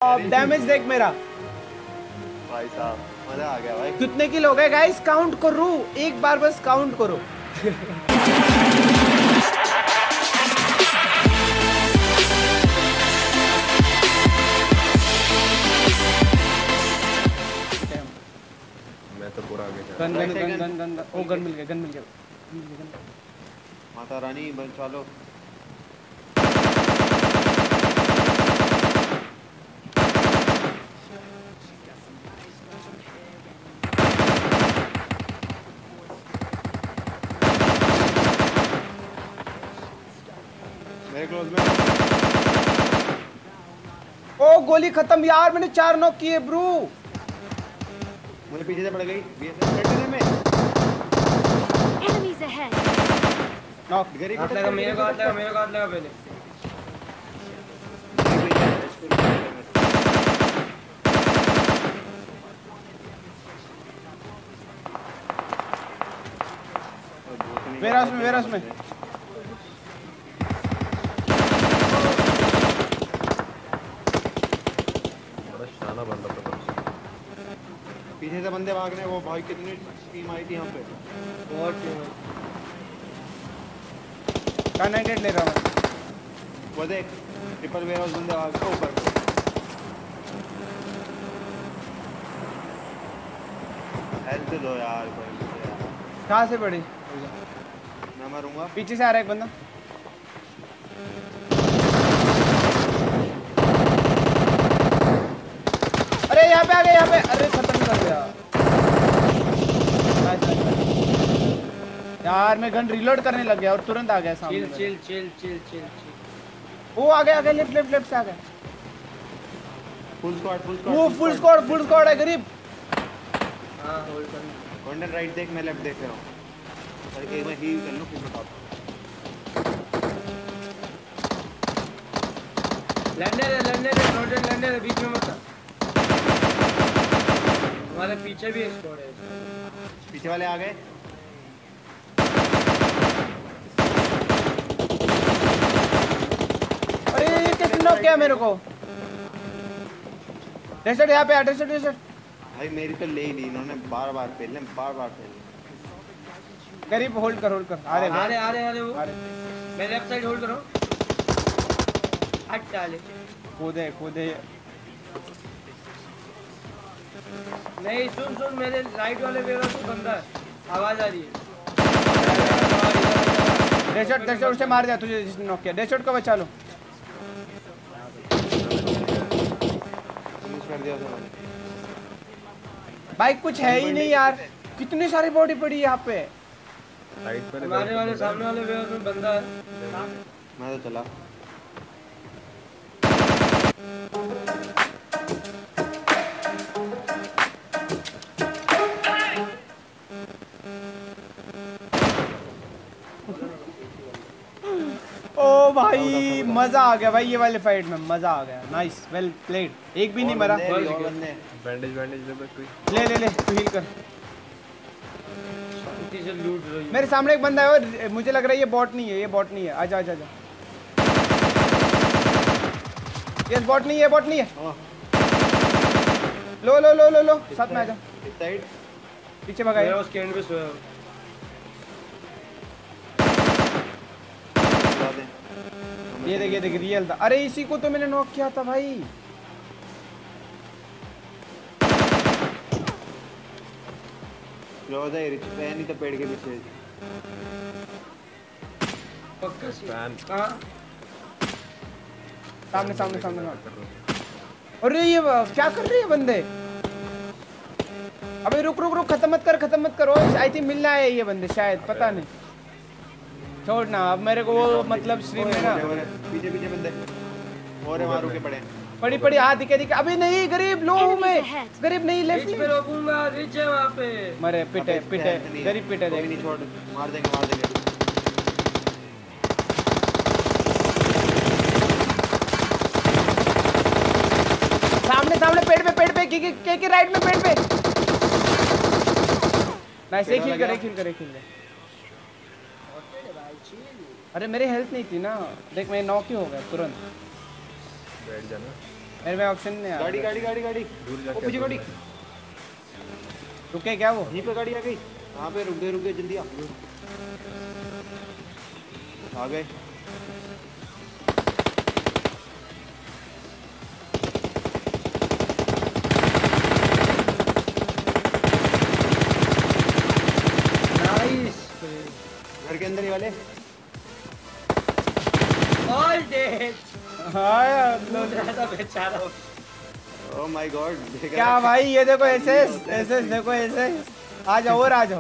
Damage देख मेरा भाई साहब, मजा आ गया भाई। कितने किल हो गए गाइस? काउंट करो एक बार, बस काउंट करो। मैं तो पूरा आगे जा gun gun gun gun gun oh gun मिल गया, गन मिल गया। माता रानी बचा लो। मेरे क्लोज में। ओ गोली खत्म यार, मैंने 4 नॉक किए ब्रो। मुझे पीछे से पड़ गई में। Enemies ahead. नॉक गरीब हाथ लगा, मेरे को हाथ लगा, मेरे को हाथ लगा पहले। वेरास में, वेरास में। बड़ा शाना बंदा था। पीछे से बंदे भाग रहे हैं। वो भाई कितनी टीम आई थी यहाँ पे। बहुत टीम है। K98 ले रहा हूँ। वो देख ट्रिपल वेयरहाउस बंदे भाग रहे ऊपर। हेल्थ दो यार कोई। कहाँ से पड़ी? मैं मरूंगा। पीछे से आ रहा है एक बंदा। अरे यहाँ पे आ गया, यहाँ पे। अरे खत्म कर दिया यार। मैं गन रीलोड करने लग गया और तुरंत आ गया सामने। Chill chill chill chill chill chill. वो आ गया, आ गया। लेफ्ट लेफ्ट लेफ्ट से आ गया। Full squad, full squad. वो फुल स्क्वाड है गरीब। हाँ होल्ड कर। कॉर्नर राइट देख, मैं लेफ्ट देख रहा हूँ। सर एक मैं हील कर लूँ फिर बताता हूँ। लैंडर है, रोटेट लैंडर है, बीच में मत। हमारे पीछे भी एक स्क्वाड है। पीछे वाले आ गए। अरे ये किसने नॉक किया मेरे को? डेसर्ट यहाँ पे आ, डेसर्ट। भाई मेरी तो ले ही ली इन्होंने। बार बार फेल। गरीब होल्ड कर। आ रहे वो। मैं लेफ्ट साइड होल्ड करो। हट साले। कूदे नहीं सुन मेरे राइट वाले वेरा से बंदा है। आवाज आ रही है। डेसर्ट उसे मार दिया तुझे जिसने नॉक किया। डेसर्ट को बचा लो। कर दिया था भाई कुछ है ही नहीं यार। कितनी सारी बॉडी पड़ी है यहाँ पे। हमारे वाले सामने वाले वेयर में बंदा है। मैं तो चला। ओ भाई मजा आ गया भाई, ये वाले फाइट में मजा आ गया। Nice, well played. एक भी नहीं मरा। बैंडेज ले तू हील कर। लूट रही है। मेरे सामने एक बंदा है और मुझे लग रहा है ये बॉट नहीं है। आजा। ये बॉट नहीं है। लो साथ में आजा। साइड पीछे भगाया। मेरा उसके एंड पे सोया। ये देख रियल था। अरे इसी को तो मैंने नॉक किया था भाई। नहीं तो पेड़ के पीछे। पक्का सामने। अरे ये क्या कर रहे हैं बंदे? अबे रुक खत्म मत कर। आई थिंक मिलना है ये बंदे शायद, पता नहीं। छोड़ ना अब मेरे को वो मतलब स्ट्रीम में ना पीछे बंदे और मारू के पड़े। पड़ी हाथ दिखे। अभी नहीं गरीब लो में। गरीब नहीं लेफ्ट में रोकूंगा। रिच है वहां पे। मरे पिटे गरीब पिटे। देख नहीं छोड़। मार देंगे। सामने पेड़ पे के राइट में पेड़ पे। नाइस। एक हिल कर। अरे मेरी हेल्थ नहीं थी ना। देख मैं नॉक ही हो गया तुरंत। बैठ जाना। मेरे में ऑप्शन नहीं आ गाड़ी गाड़ी गाड़ी गाड़ी दूर वो जाके पीछे गाड़ी रुके क्या वो? यहीं पे गाड़ी आ गई। हाँ पे रुक गए जल्दी आ गए। नाइस घर के अंदर ही वाले। All dead. हाँ यार बेचारा। Oh my god. क्या भाई ये देखो ऐसे ऐसे देखो ऐसे। आ जाओ और आ जाओ।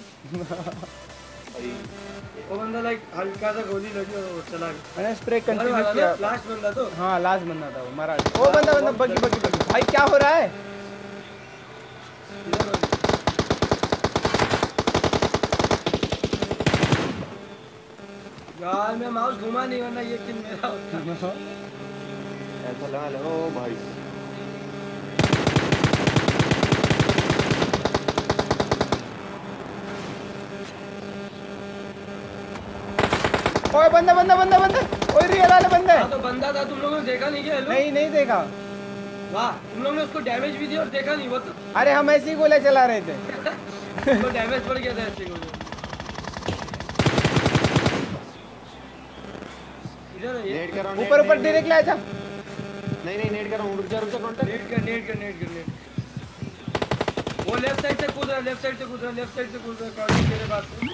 वो बंदा लाइक हल्का सा गोली लगी और वो चला गया। मैंने स्प्रे कंटिन्यू किया। लास्ट बंदा तो हाँ लास्ट बंदा था वो मारा। ओ बंदा बगी भाई क्या हो रहा है? यार मैं माउस घुमा नहीं वरना ये किल मेरा होता। ऐसा लगा लो भाई। ओए बंदा ओए रियल वाले बंदे। हाँ तो बंदा था तुम लोगों ने देखा नहीं क्या? नहीं देखा। वाह तुम लोगों ने उसको डैमेज भी दिया और देखा नहीं वो तो। अरे हम ऐसे ही गोले चला रहे थे। उसको डैमेज पड़ गया था ऐसे गोले। इधर है ये। नेट कर रहा हूं। ऊपर डायरेक्ट ले जा। नहीं नेट कर रहा हूं। रुक जा कांटेक्ट। नेट कर। वो लेफ्ट साइड से कूद रहा है। लेफ्ट साइड से कूद रहा है मेरे पास से।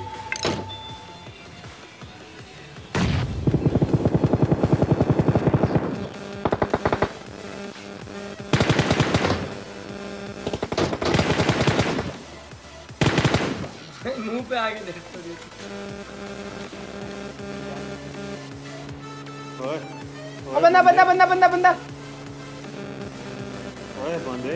मुंह पे आगे लेफ्ट तो ओए बंदा ओए बंदे।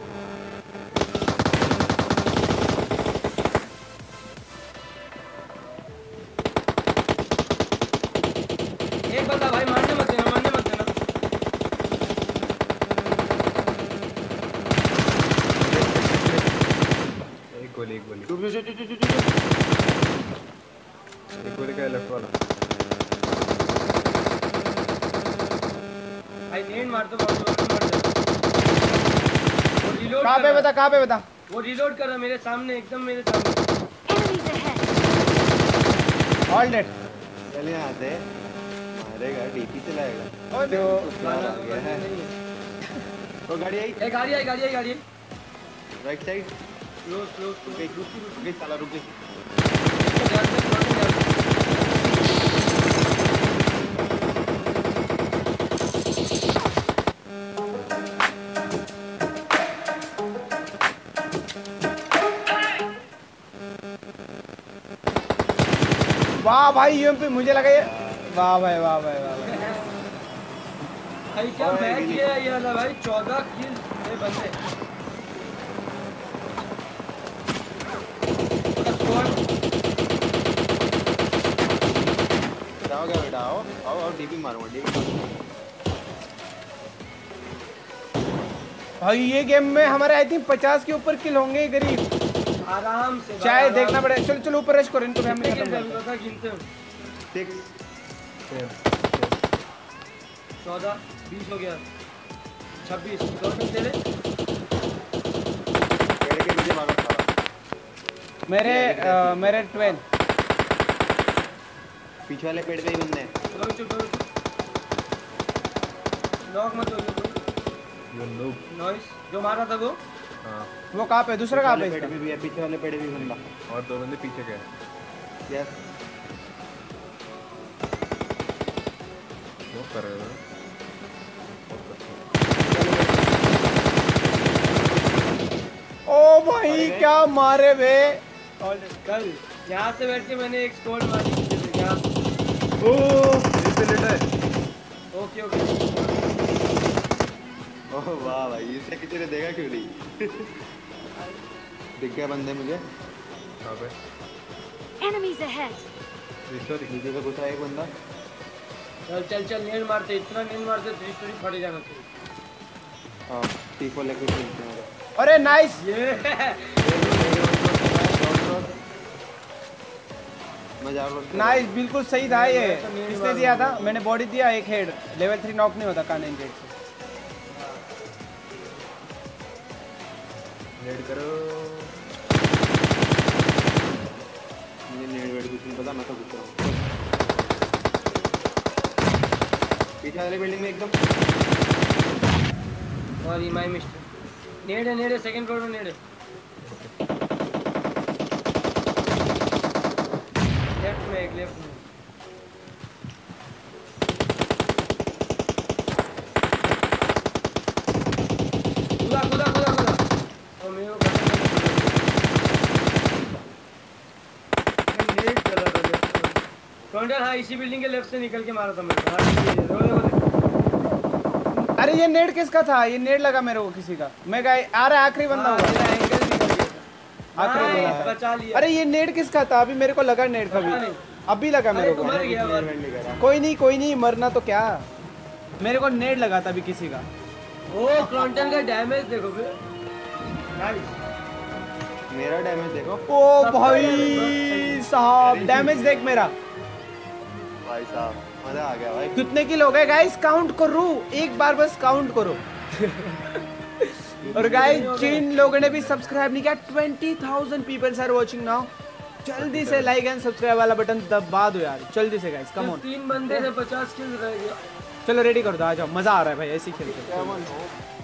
एक बंदा भाई मारने मत देना। एक गोली चुप एक गोली का लेफ्ट वाला। भाई नेट मार दो मार दो। वो रीलोड कहाँ पे बता? वो रीलोड कर रहा मेरे सामने एकदम मेरे सामने। All dead. चले यहाँ से मारेगा डीपी चलाएगा। और जो आ गया है। तो गाड़ी आई। Right side. रुक गई साला रुक गई। वाह भाई यूएमपी मुझे लगा ये। वाह भाई भाई क्या मैच है ये वाला भाई। 14 किल ये बंदे। बेटा आओ डीपी मारूंगा। भाई ये गेम में हमारे आई थिंक 50 के ऊपर किल होंगे गरीब। आराम से चाहे देखना पड़ेगा। चलो ऊपर रश करो इनको। फैमिली खत्म करते हैं। गिनते हो 14 20 हो गया 26 टोटल तेरे। पेड़ के नीचे भागा साला। मेरे 12। पीछे वाले पेड़ पे ही बंदे हैं। चुप लॉक मत हो। वो लोग नॉइस जो मारा था वो। हाँ वो कहाँ पे? दूसरा कहाँ पे? पेड़ पे भी है। पीछे वाले पेड़ भी बंदा। और दो बंदे पीछे गए। यस वो कर रहे हो। ओ भाई क्या मारे बे। कल यहाँ से बैठ के मैंने एक स्कोर मारी। ओके ओह वाह भाई इसे किसी ने देखा क्यों नहीं। दिख गया बंदे मुझे। कहाँ पे? Enemies ahead. सॉरी नीचे से घुसा एक बंदा। चल नेट मारते। इतना नेट मारते 3 स्टोरी फट जाना चाहिए। हाँ टीफो लेके चलते हैं। अरे नाइस। ये मजा आ रहा। नाइस बिल्कुल सही था ये। किसने दिया था? मैंने बॉडी दिया एक हेड। लेवल 3 नॉक नहीं होता का 98 से। नेड करो। मुझे नेड वेड कुछ नहीं पता, मैं तो घुस रहा हूँ। पीछे वाली बिल्डिंग में एकदम। और माय मिस्टेक। नेड है सेकंड फ्लोर में नेड है। लेफ्ट में एक लेफ्ट में। खुदा और मेरे को नेड चला था लेफ्ट में। काउंटर हाँ इसी बिल्डिंग के लेफ्ट से निकल के मारा था मेरे को। हाँ रोले अरे ये नेड किसका था? ये नेड लगा मेरे को किसी का। मैं गए आ रहा है आखिरी बंदा हुआ। एंगल निकल गया था। आखिरी हाँ, बंदा। बचा लिया। अरे ये नेड किसका था? अभी मेरे को लगा नेड पता कभी। नहीं। अभी लगा मेरे को। मर गया बस। कोई नहीं मरना तो क्या। मेरे को नेड लगा था अभी किसी का। ओ क्रोंटन का डैमेज देखो फिर। नाइस। मेरा डैमेज देखो ओ भाई साहब डैमेज देख मेरा। भाई साहब, मजा आ गया भाई। कितने किल हो गए गाइस? काउंट करो एक बार, बस काउंट करो। और गाइस जिन लोगों ने भी सब्सक्राइब नहीं किया, 20,000 पीपल्स आर वाचिंग नाउ। जल्दी से लाइक एंड सब्सक्राइब वाला बटन दबा दो यार, जल्दी से गाइस, कम ऑन। 3 बंदे से 50 किल रह गया। चलो रेडी कर दो, आ जाओ, मजा आ रहा है भाई ऐसे खेल के। 7 हो